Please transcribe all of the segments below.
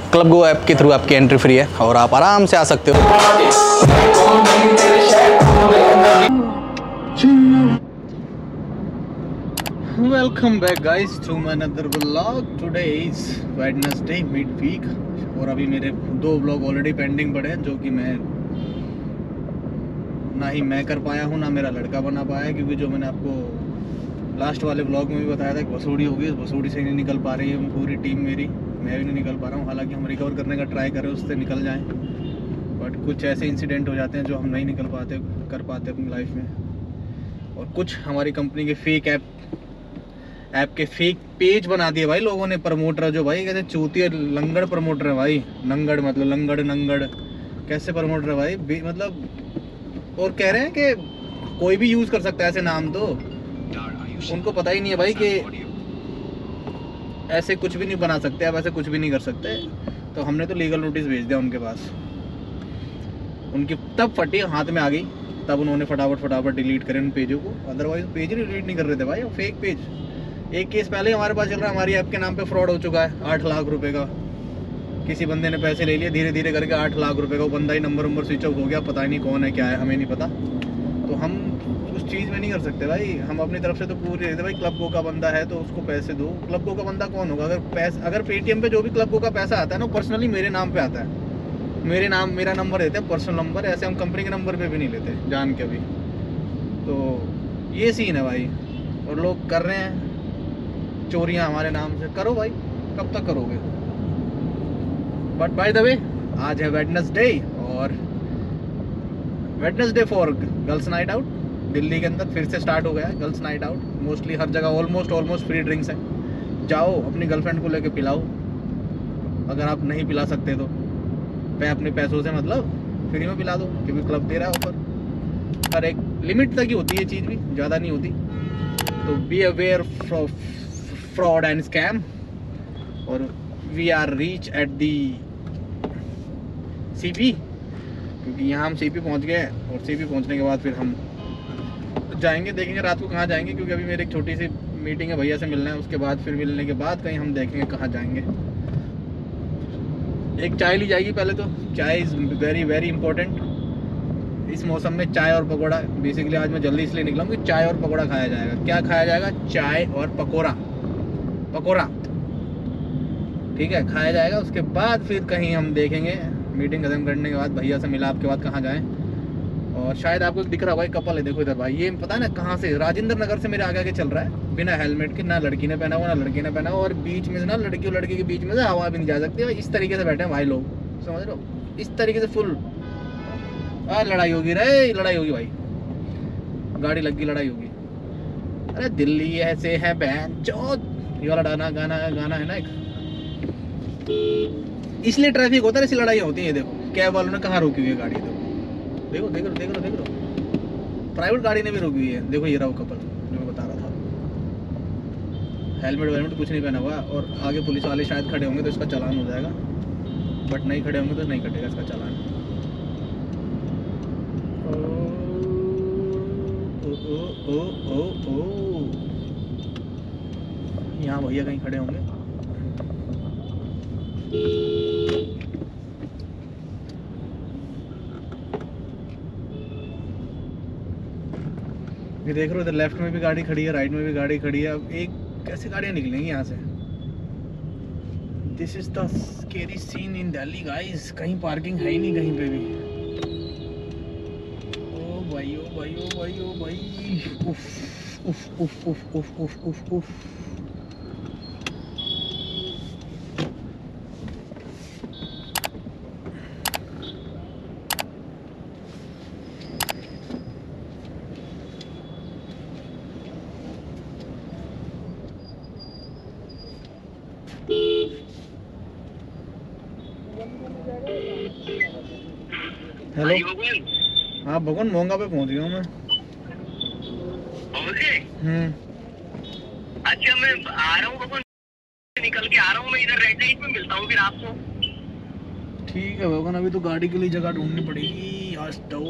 Club go app के through आपकी entry free है और आप आराम से आ सकते हो। Welcome back guys to my another vlog. Today is Wednesday mid week और अभी मेरे 2 व्लॉग ऑलरेडी पेंडिंग पड़े हैं, जो कि मैं ना ही मैं कर पाया हूँ ना मेरा लड़का बना पाया, क्योंकि जो मैंने आपको लास्ट वाले व्लॉग में भी बताया था कि भसूड़ी होगी, भसूड़ी से नहीं निकल पा रही है पूरी टीम मेरी, मैं भी नहीं निकल पा रहा हूँ। हालांकि हम रिकवर करने का ट्राई कर रहे हैं उससे निकल जाएं, बट कुछ ऐसे इंसिडेंट हो जाते हैं जो हम नहीं निकल पाते कर पाते अपनी लाइफ में। और कुछ हमारी कंपनी के फेक ऐप के फेक पेज बना दिए भाई लोगों ने, प्रमोटर जो भाई कहते चूतिया लंगड़ प्रमोटर है भाई। लंगड़ मतलब लंगड़ नंगड़ कैसे प्रमोटर है भाई, मतलब और कह रहे हैं कि कोई भी यूज़ कर सकता है ऐसे नाम, तो उनको पता ही नहीं है भाई कि ऐसे कुछ भी नहीं बना सकते, आप ऐसे कुछ भी नहीं कर सकते। तो हमने तो लीगल नोटिस भेज दिया उनके पास, उनकी तब फटी हाथ में आ गई, तब उन्होंने फटाफट डिलीट करे उन पेजों को, अदरवाइज पेज ही डिलीट नहीं कर रहे थे भाई, फेक पेज। एक केस पहले हमारे पास चल रहा है, हमारी ऐप के नाम पे फ्रॉड हो चुका है 8 लाख रुपए का। किसी बंदे ने पैसे ले लिए धीरे धीरे करके 8 लाख रुपए का, वो बंदा ही नंबर स्विच ऑफ हो गया, पता ही नहीं कौन है क्या है, हमें नहीं पता। तो हम उस चीज़ में नहीं कर सकते भाई, हम अपनी तरफ से तो पूरी देते भाई। क्लब गो का बंदा है तो उसको पैसे दो। क्लब गो का बंदा कौन होगा? अगर पेटीएम पे जो भी क्लब गो का पैसा आता है ना, पर्सनली मेरे नाम पे आता है, मेरा नंबर देते हैं, पर्सनल नंबर। ऐसे हम कंपनी के नंबर पे भी नहीं लेते जान के भी। तो ये सीन है भाई, और लोग कर रहे हैं चोरियां हमारे नाम से। करो भाई, कब तक करोगे? बट बाय द वे आज है वेडनेसडे, और Wednesday for girls night out Delhi के अंदर फिर से स्टार्ट हो गया है गर्ल्स नाइट आउट। मोस्टली हर जगह ऑलमोस्ट फ्री ड्रिंक्स हैं। जाओ अपनी गर्लफ्रेंड को लेके पिलाओ, अगर आप नहीं पिला सकते तो अपने पैसों से मतलब फ्री में पिला दो, क्योंकि क्लब दे रहा है ऑफर। पर एक लिमिट तक ही होती है चीज़ भी, ज़्यादा नहीं होती। तो be aware fraud and scam. और we are reach at the CP, क्योंकि यहाँ हम सीपी पहुँच गए, और सीपी पहुँचने के बाद फिर हम जाएंगे, देखेंगे रात को कहाँ जाएंगे, क्योंकि अभी मेरी एक छोटी सी मीटिंग है, भैया से मिलना है। उसके बाद फिर मिलने के बाद कहीं हम देखेंगे कहाँ जाएंगे। एक चाय ली जाएगी पहले तो, चाय इज़ वेरी वेरी इंपॉर्टेंट इस मौसम में। चाय और पकौड़ा, बेसिकली आज मैं जल्दी इसलिए निकला हूँ कि चाय और पकौड़ा खाया जाएगा। क्या खाया जाएगा? चाय और पकौड़ा ठीक है, खाया जाएगा। उसके बाद फिर कहीं हम देखेंगे, मीटिंग खत्म करने के बाद भैया से मिला आपके बाद कहाँ जाएं। और शायद आपको दिख रहा भाई कपल है, देखो इधर भाई, ये पता है ना कहाँ से, राजेंद्र नगर से मेरे आगे चल रहा है बिना हेलमेट के। ना लड़की ने पहना हुआ ना लड़की ने पहना हुआ, और बीच में से ना लड़की और लड़की के बीच में से हवा भी नहीं जा सकती। इस तरीके से बैठे हैं भाई लोग, समझ रहे हो? इस तरीके से फुल लड़ाई होगी रे, लड़ाई होगी भाई, गाड़ी लग गई, लड़ाई होगी। अरे दिल्ली ऐसे है बहन चौथ, ये वाला गाना है ना एक, इसलिए ट्रैफिक होता है, ऐसी लड़ाई होती है। देखो कैब वालों ने कहाँ रोकी हुई है गाड़ी, देखो देख लो प्राइवेट गाड़ी ने भी रोकी हुई है। देखो ये रहा वो कपल जो मैं बता रहा था, हेलमेट कुछ नहीं पहना हुआ, और आगे पुलिस वाले शायद खड़े होंगे तो इसका चालान हो जाएगा, बट नहीं खड़े होंगे तो नहीं कटेगा इसका चालान। यहाँ भैया कहीं खड़े होंगे। ये देख रहे हो, इधर लेफ्ट में भी गाड़ी खड़ी है, राइट में भी गाड़ी खड़ी है। अब एक कैसे गाड़ियाँ निकलेंगी यहाँ से? This is the scary scene in Delhi guys. कहीं पार्किंग है ही नहीं कहीं पे भी। ओ भाई ओ भाई ओ भाई ओ भाई, उफ उफ उफ उफ उफ उफ उफ उफ। हेलो, हाँ भगवान मोंगा पे पहुंच गया हूँ मैं। अच्छा मैं आ रहा हूँ भगवान, निकल के आ रहा हूँ मैं, इधर रेड लाइट में मिलता हूँ फिर आपको। ठीक है भगवान, अभी तो गाड़ी के लिए जगह ढूंढनी पड़ेगी आज तो।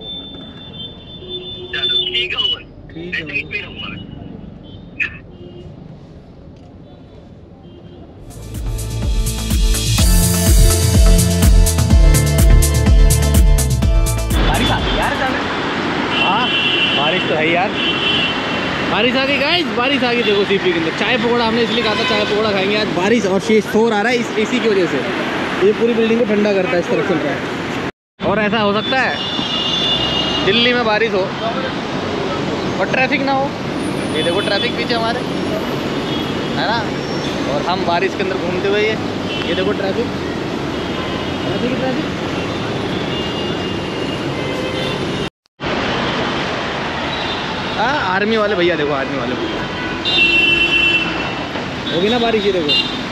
चलो ठीक है भगवान, ठीक है रेड लाइट में रहूँगा मैं। गाइस बारिश आ गई, देखो सीपी के अंदर। चाय पकौड़ा हमने इसलिए कहा था चाय पकौड़ा खाएंगे आज। बारिश और शोर आ रहा है इस एसी की वजह से, ये पूरी बिल्डिंग को ठंडा करता है, इस तरफ चल रहा है। और ऐसा हो सकता है दिल्ली में बारिश हो और ट्रैफिक ना हो। ये देखो ट्रैफिक पीछे हमारे, है ना, और हम बारिश के अंदर घूमते हुए ये देखो ट्रैफिक ट्रैफिक ट्रैफिक। हाँ आर्मी वाले भैया, देखो आर्मी वाले भैया, होगी ना बारिश, ये देखो।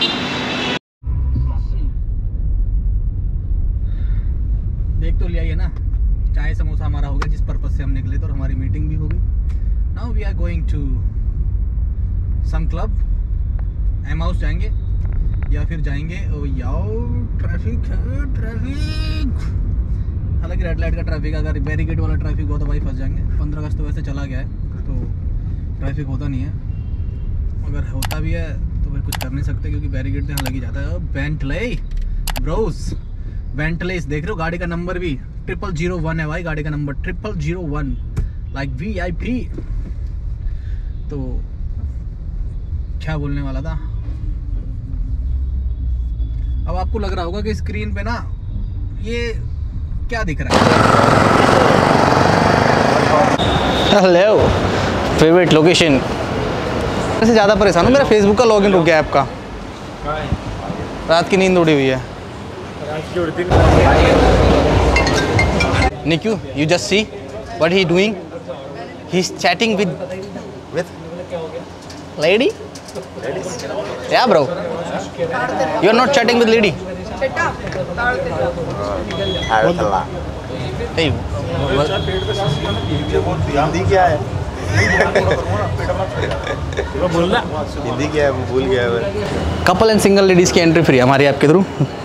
देख तो लिया ये ना, चाय समोसा हमारा हो गया जिस पर्पज से हम निकले थे, और हमारी मीटिंग भी हो गई। Now we are going to some club, M house जाएंगे या फिर जाएंगे याओ। ट्रैफिक है, ट्रैफिक। हालांकि रेड लाइट का ट्रैफिक, अगर बैरिकेड वाला ट्रैफिक हो तो भाई फंस जाएंगे। 15 अगस्त तो वैसे चला गया है तो ट्रैफिक होता नहीं है, अगर होता भी है तो फिर कुछ कर नहीं सकते क्योंकि बैरिकेड तो यहाँ लग ही जाता है। बेंटले ब्रोस, बेंटले देख रहे हो, गाड़ी का नंबर भी 0001 है भाई, गाड़ी का नंबर 0001 लाइक VIP। तो क्या बोलने वाला था, अब आपको लग रहा होगा कि स्क्रीन पे ना ये क्या दिख रहा है। Hello, favourite location. वैसे ज़्यादा परेशान हूँ, मेरा फेसबुक का लॉगिन रुक गया ऐप का, रात की नींद उड़ी हुई है। निक्यू, you just see what he doing? He's chatting with lady? Yeah bro. You're not chatting with lady. Hey. Hindi क्या है? हिंदी क्या है वो भूल गया है। कपल एंड सिंगल लेडीज़ की एंट्री फ्री हमारे ऐप के थ्रू।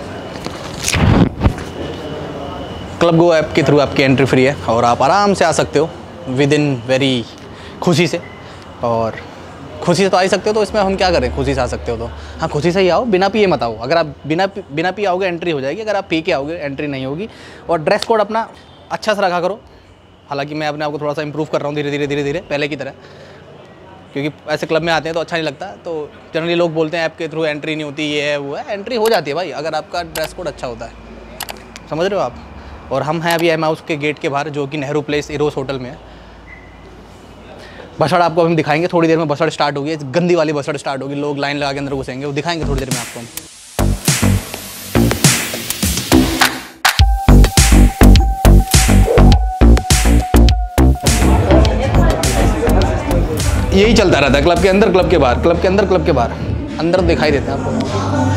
क्लब गो ऐप के थ्रू आपकी एंट्री फ्री है और आप आराम से आ सकते हो विद इन वेरी खुशी से। और खुशी से तो आ ही सकते हो, तो इसमें हम क्या करें, खुशी से आ सकते हो तो हाँ खुशी से ही आओ, बिना पिए मत आओ। अगर आप बिना पिए आओगे एंट्री हो जाएगी, अगर आप पी के आओगे एंट्री नहीं होगी। और ड्रेस कोड अपना अच्छा से रखा करो। हालांकि मैं अपने आप को थोड़ा सा इंप्रूव कर रहा हूँ धीरे धीरे पहले की तरह, क्योंकि ऐसे क्लब में आते हैं तो अच्छा नहीं लगता। तो जनरली लोग बोलते हैं ऐप के थ्रू एंट्री नहीं होती, ये है वो है। एंट्री हो जाती है भाई अगर आपका ड्रेस कोड अच्छा होता है, समझ रहे हो आप। और हम हैं अभी एम हाउस के गेट के बाहर, जो कि नेहरू प्लेस इरोस होटल में है। बसड़ आपको हम दिखाएंगे थोड़ी देर में, बसड़ स्टार्ट होगी, गंदी वाली बसड़ स्टार्ट होगी, लोग लाइन लगा के अंदर घुसेंगे, वो दिखाएंगे थोड़ी देर में आपको हम। यही चलता रहता है क्लब के अंदर, क्लब के बाहर, क्लब के अंदर, क्लब के बाहर। अंदर दिखाई देता है आपको।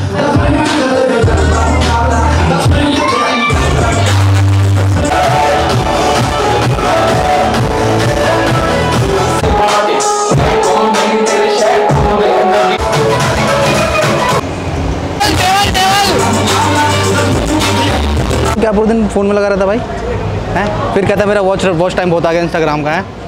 क्या पूरे दिन फ़ोन में लगा रहता भाई हैं, फिर कहता है मेरा वॉच टाइम बहुत आ गया इंस्टाग्राम का है।